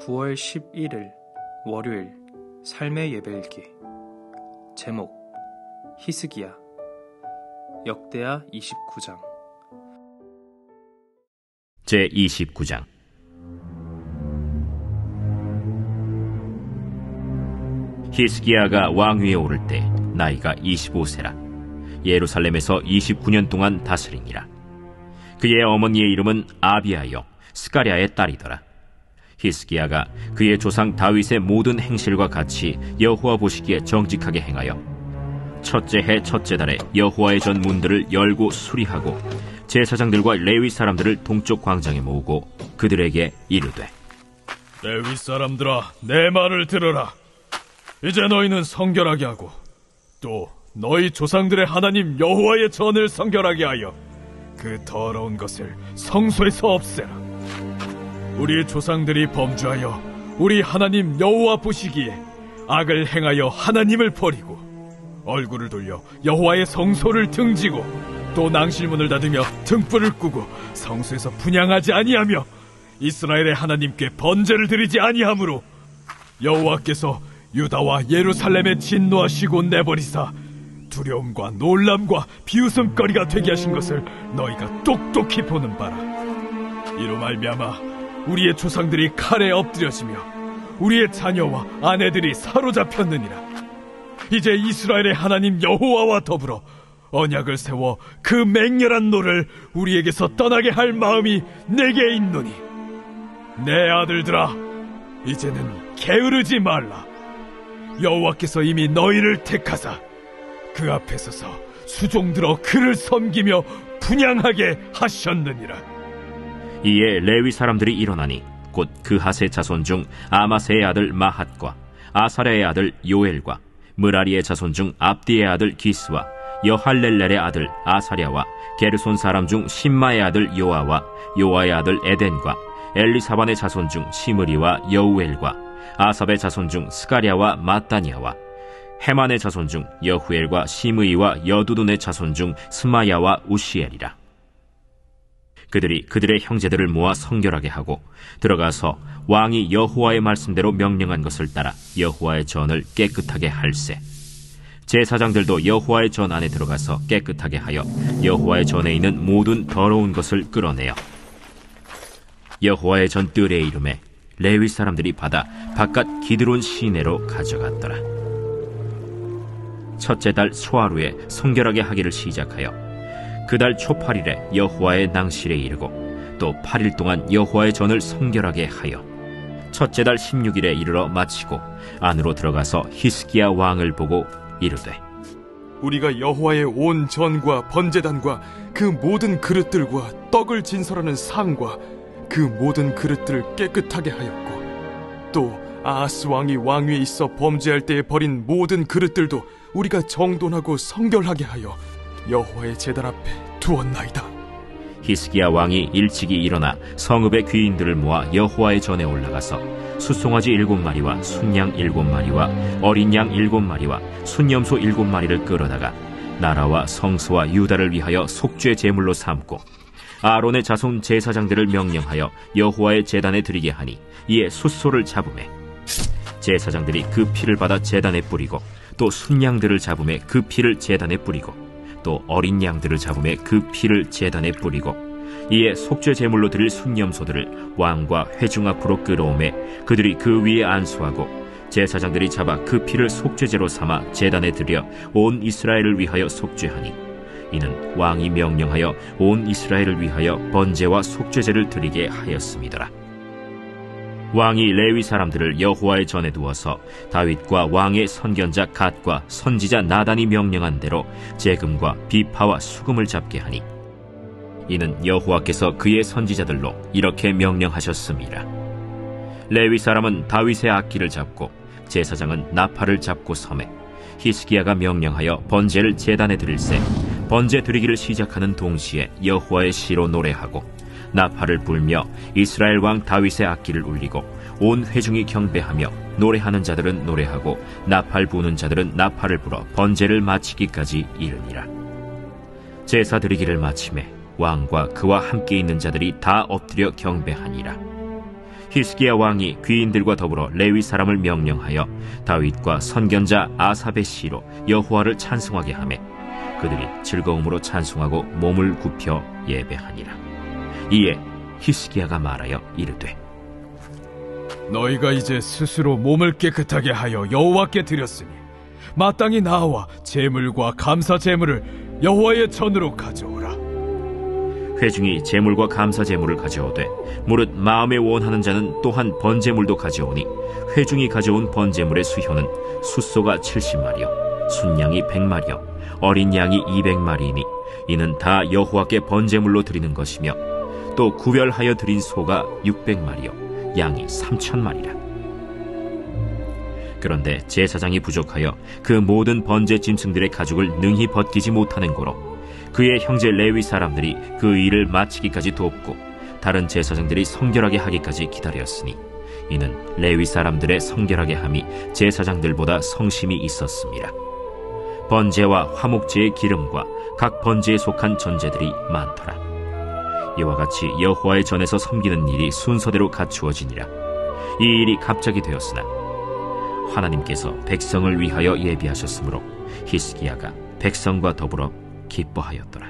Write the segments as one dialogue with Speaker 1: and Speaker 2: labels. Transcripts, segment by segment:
Speaker 1: 9월 11일 월요일 삶의 예배일기. 제목 히스기야. 역대하 29장.
Speaker 2: 제29장. 히스기야가 왕위에 오를 때 나이가 25세라 예루살렘에서 29년 동안 다스리니라. 그의 어머니의 이름은 아비아요 스가랴의 딸이더라. 히스기야가 그의 조상 다윗의 모든 행실과 같이 여호와 보시기에 정직하게 행하여 첫째 해 첫째 달에 여호와의 전 문들을 열고 수리하고 제사장들과 레위 사람들을 동쪽 광장에 모으고 그들에게 이르되,
Speaker 3: 레위 사람들아, 내 말을 들으라. 이제 너희는 성결하게 하고 또 너희 조상들의 하나님 여호와의 전을 성결하게 하여 그 더러운 것을 성소에서 없애라. 우리 조상들이 범죄하여 우리 하나님 여호와 보시기에 악을 행하여 하나님을 버리고 얼굴을 돌려 여호와의 성소를 등지고 또 낭실문을 닫으며 등불을 끄고 성소에서 분향하지 아니하며 이스라엘의 하나님께 번제를 드리지 아니하므로 여호와께서 유다와 예루살렘에 진노하시고 내버리사 두려움과 놀람과 비웃음거리가 되게 하신 것을 너희가 똑똑히 보는 바라. 이로 말미암아 우리의 조상들이 칼에 엎드려지며 우리의 자녀와 아내들이 사로잡혔느니라. 이제 이스라엘의 하나님 여호와와 더불어 언약을 세워 그 맹렬한 노를 우리에게서 떠나게 할 마음이 내게 있노니 내 아들들아, 이제는 게으르지 말라. 여호와께서 이미 너희를 택하사 그 앞에 서서 수종들어 그를 섬기며 분향하게 하셨느니라.
Speaker 2: 이에 레위 사람들이 일어나니 곧 그핫의 자손 중 아마세의 아들 마핫과 아사랴의 아들 요엘과 므라리의 자손 중 압디의 아들 기스와 여할렐렐의 아들 아사랴와 게르손 사람 중 심마의 아들 요아와 요아의 아들 에덴과 엘리사반의 자손 중 시므리와 여우엘과 아삽의 자손 중 스가랴와 마따니아와 헤만의 자손 중 여후엘과 시므이와 여두둔의 자손 중 스마야와 우시엘이라. 그들이 그들의 형제들을 모아 성결하게 하고 들어가서 왕이 여호와의 말씀대로 명령한 것을 따라 여호와의 전을 깨끗하게 할세. 제사장들도 여호와의 전 안에 들어가서 깨끗하게 하여 여호와의 전에 있는 모든 더러운 것을 끌어내어 여호와의 전 뜰에 이름에 레위 사람들이 받아 바깥 기드론 시내로 가져갔더라. 첫째 달 소하루에 성결하게 하기를 시작하여 그달 초8일에 여호와의 낭실에 이르고 또 8일 동안 여호와의 전을 성결하게 하여 첫째 달 16일에 이르러 마치고 안으로 들어가서 히스기야 왕을 보고 이르되,
Speaker 4: 우리가 여호와의 온 전과 번제단과 그 모든 그릇들과 떡을 진설하는 상과 그 모든 그릇들을 깨끗하게 하였고 또 아하스 왕이 왕위에 있어 범죄할 때에 버린 모든 그릇들도 우리가 정돈하고 성결하게 하여 여호와의 제단 앞에 두었나이다.
Speaker 2: 히스기야 왕이 일찍이 일어나 성읍의 귀인들을 모아 여호와의 전에 올라가서 숫송아지 7마리와 순양 7마리와 어린 양 7마리와 순염소 7마리를 끌어다가 나라와 성소와 유다를 위하여 속죄 제물로 삼고 아론의 자손 제사장들을 명령하여 여호와의 제단에 드리게 하니 이에 숫소를 잡으매 제사장들이 그 피를 받아 제단에 뿌리고 또 순양들을 잡으매 그 피를 제단에 뿌리고 또 어린 양들을 잡으매 그 피를 제단에 뿌리고 이에 속죄 제물로 드릴 순염소들을 왕과 회중 앞으로 끌어오매 그들이 그 위에 안수하고 제사장들이 잡아 그 피를 속죄제로 삼아 제단에 드려 온 이스라엘을 위하여 속죄하니 이는 왕이 명령하여 온 이스라엘을 위하여 번제와 속죄제를 드리게 하였음이더라. 왕이 레위 사람들을 여호와의 전에 두어서 다윗과 왕의 선견자 갓과 선지자 나단이 명령한 대로 재금과 비파와 수금을 잡게 하니 이는 여호와께서 그의 선지자들로 이렇게 명령하셨음이라. 레위 사람은 다윗의 악기를 잡고 제사장은 나팔을 잡고 섬에 히스기야가 명령하여 번제를 제단에 드릴세 번제 드리기를 시작하는 동시에 여호와의 시로 노래하고 나팔을 불며 이스라엘 왕 다윗의 악기를 울리고 온 회중이 경배하며 노래하는 자들은 노래하고 나팔 부는 자들은 나팔을 불어 번제를 마치기까지 이르니라. 제사 드리기를 마치매 왕과 그와 함께 있는 자들이 다 엎드려 경배하니라. 히스기야 왕이 귀인들과 더불어 레위 사람을 명령하여 다윗과 선견자 아삽의 시로 여호와를 찬송하게 하매 그들이 즐거움으로 찬송하고 몸을 굽혀 예배하니라. 이에 히스기야가 말하여 이르되
Speaker 3: 너희가 이제 스스로 몸을 깨끗하게 하여 여호와께 드렸으니 마땅히 나와 제물과 감사 제물을 여호와의 전으로 가져오라.
Speaker 2: 회중이 제물과 감사 제물을 가져오되 무릇 마음에 원하는 자는 또한 번제물도 가져오니 회중이 가져온 번제물의 수효는 숫소가 70마리요 순양이 100마리요 어린 양이 200마리이니 이는 다 여호와께 번제물로 드리는 것이며 또 구별하여 드린 소가 600마리요 양이 3,000마리라. 그런데 제사장이 부족하여 그 모든 번제 짐승들의 가죽을 능히 벗기지 못하는 고로 그의 형제 레위 사람들이 그 일을 마치기까지 돕고 다른 제사장들이 성결하게 하기까지 기다렸으니 이는 레위 사람들의 성결하게 함이 제사장들보다 성심이 있었습니다. 번제와 화목제의 기름과 각 번제에 속한 전제들이 많더라. 이와 같이 여호와의 전에서 섬기는 일이 순서대로 갖추어지니라. 이 일이 갑자기 되었으나 하나님께서 백성을 위하여 예비하셨으므로 히스기야가 백성과 더불어 기뻐하였더라.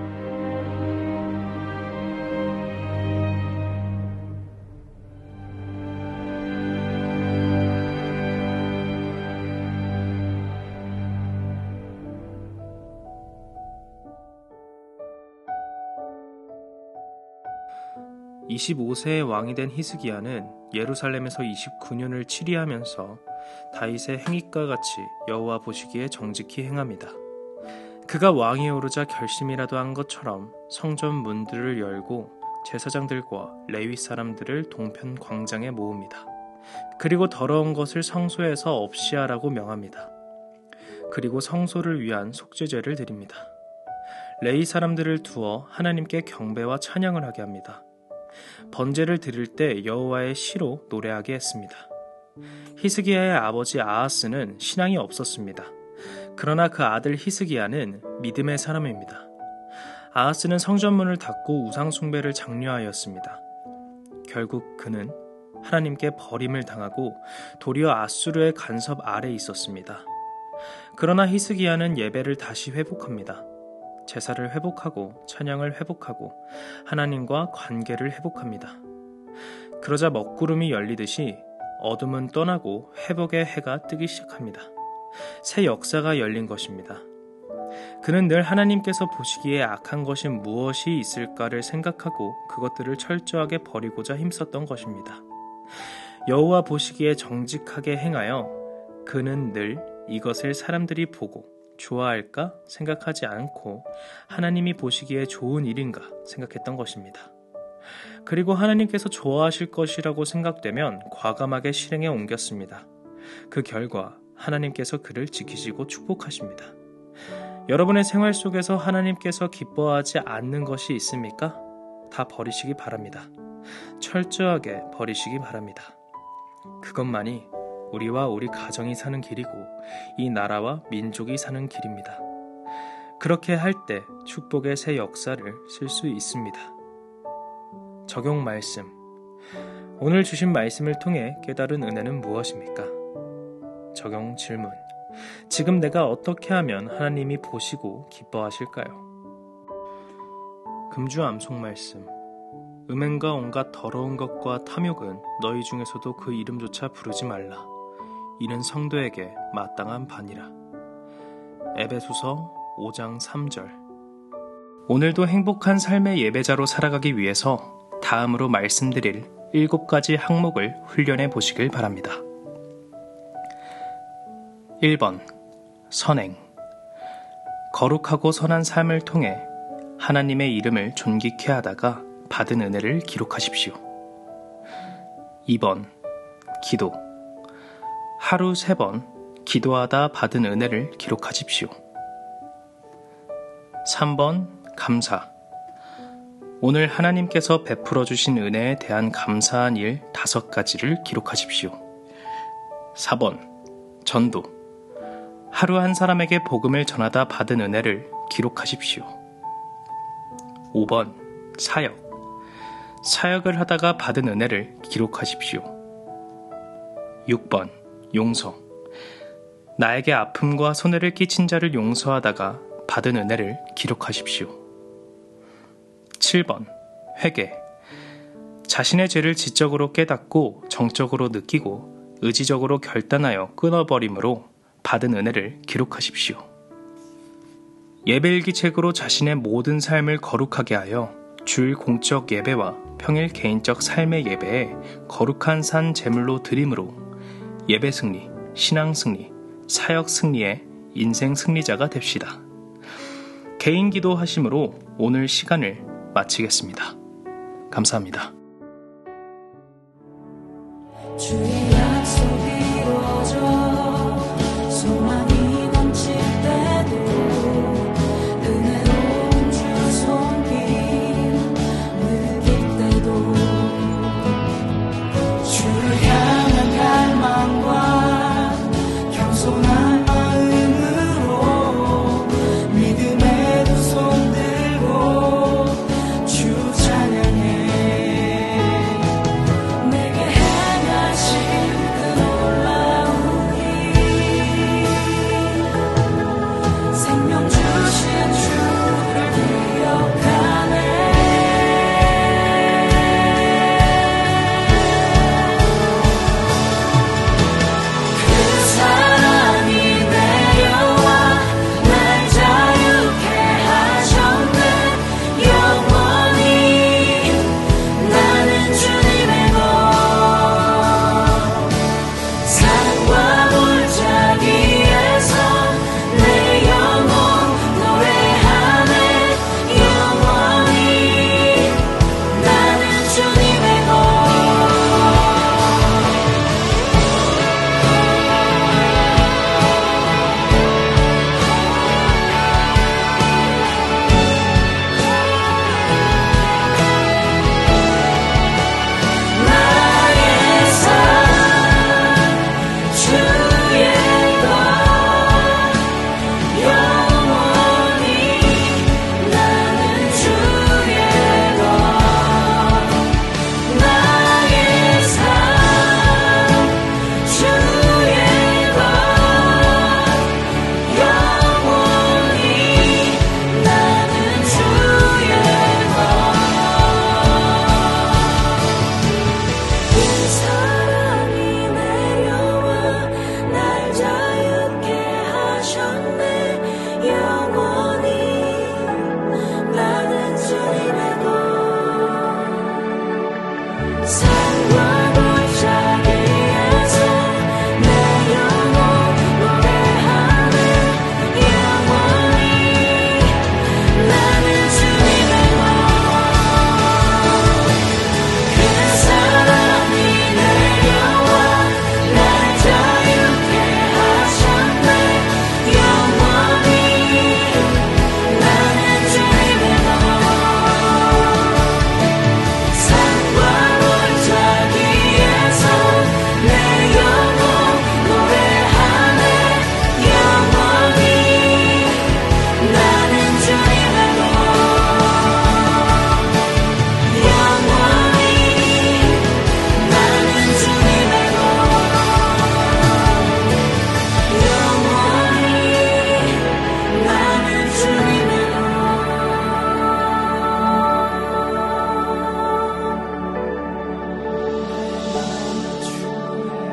Speaker 1: (25세의) 왕이 된 히스기야는 예루살렘에서 29년을 치리하면서 다윗의 행위과 같이 여호와 보시기에 정직히 행합니다. 그가 왕위에 오르자 결심이라도 한 것처럼 성전 문들을 열고 제사장들과 레위 사람들을 동편 광장에 모읍니다. 그리고 더러운 것을 성소에서 없이 하라고 명합니다. 그리고 성소를 위한 속죄제를 드립니다. 레위 사람들을 두어 하나님께 경배와 찬양을 하게 합니다. 번제를 드릴 때 여호와의 시로 노래하게 했습니다. 히스기야의 아버지 아하스는 신앙이 없었습니다. 그러나 그 아들 히스기야는 믿음의 사람입니다. 아하스는 성전문을 닫고 우상 숭배를 장려하였습니다. 결국 그는 하나님께 버림을 당하고 도리어 아수르의 간섭 아래 있었습니다. 그러나 히스기야는 예배를 다시 회복합니다. 제사를 회복하고 찬양을 회복하고 하나님과 관계를 회복합니다. 그러자 먹구름이 열리듯이 어둠은 떠나고 회복의 해가 뜨기 시작합니다. 새 역사가 열린 것입니다. 그는 늘 하나님께서 보시기에 악한 것이 무엇이 있을까를 생각하고 그것들을 철저하게 버리고자 힘썼던 것입니다. 여호와 보시기에 정직하게 행하여 그는 늘 이것을 사람들이 보고 좋아할까 생각하지 않고 하나님이 보시기에 좋은 일인가 생각했던 것입니다. 그리고 하나님께서 좋아하실 것이라고 생각되면 과감하게 실행에 옮겼습니다. 그 결과 하나님께서 그를 지키시고 축복하십니다. 여러분의 생활 속에서 하나님께서 기뻐하지 않는 것이 있습니까? 다 버리시기 바랍니다. 철저하게 버리시기 바랍니다. 그것만이 우리와 우리 가정이 사는 길이고 이 나라와 민족이 사는 길입니다. 그렇게 할 때 축복의 새 역사를 쓸 수 있습니다. 적용 말씀. 오늘 주신 말씀을 통해 깨달은 은혜는 무엇입니까? 적용 질문. 지금 내가 어떻게 하면 하나님이 보시고 기뻐하실까요? 금주 암송 말씀. 음행과 온갖 더러운 것과 탐욕은 너희 중에서도 그 이름조차 부르지 말라. 이는 성도에게 마땅한 반이라. 에베소서 5장 3절. 오늘도 행복한 삶의 예배자로 살아가기 위해서 다음으로 말씀드릴 7가지 항목을 훈련해 보시길 바랍니다. 1번. 선행. 거룩하고 선한 삶을 통해 하나님의 이름을 존귀케 하다가 받은 은혜를 기록하십시오. 2번. 기도. 하루 3번 기도하다 받은 은혜를 기록하십시오. 3번. 감사. 오늘 하나님께서 베풀어 주신 은혜에 대한 감사한 일 5가지를 기록하십시오. 4번. 전도. 하루 한 사람에게 복음을 전하다 받은 은혜를 기록하십시오. 5번. 사역. 사역을 하다가 받은 은혜를 기록하십시오. 6번 용서. 나에게 아픔과 손해를 끼친 자를 용서하다가 받은 은혜를 기록하십시오. 7번 회개. 자신의 죄를 지적으로 깨닫고 정적으로 느끼고 의지적으로 결단하여 끊어버림으로 받은 은혜를 기록하십시오. 예배일기책으로 자신의 모든 삶을 거룩하게 하여 주일 공적 예배와 평일 개인적 삶의 예배에 거룩한 산 제물로 드림으로 예배 승리, 신앙 승리, 사역 승리의 인생 승리자가 됩시다. 개인 기도하심으로 오늘 시간을 마치겠습니다. 감사합니다.
Speaker 5: 주의 약속이 이루어져 소망이 넘칠 때도 은혜로운 주 손길 느낄 때도 주를 향한 갈망과 겸손한 마음으로 믿음의 두 손 들고 주 찬양해.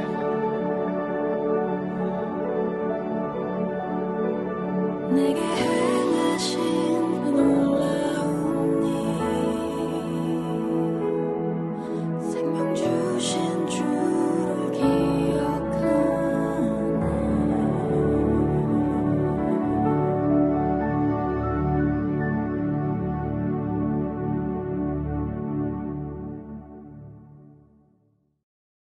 Speaker 5: 내게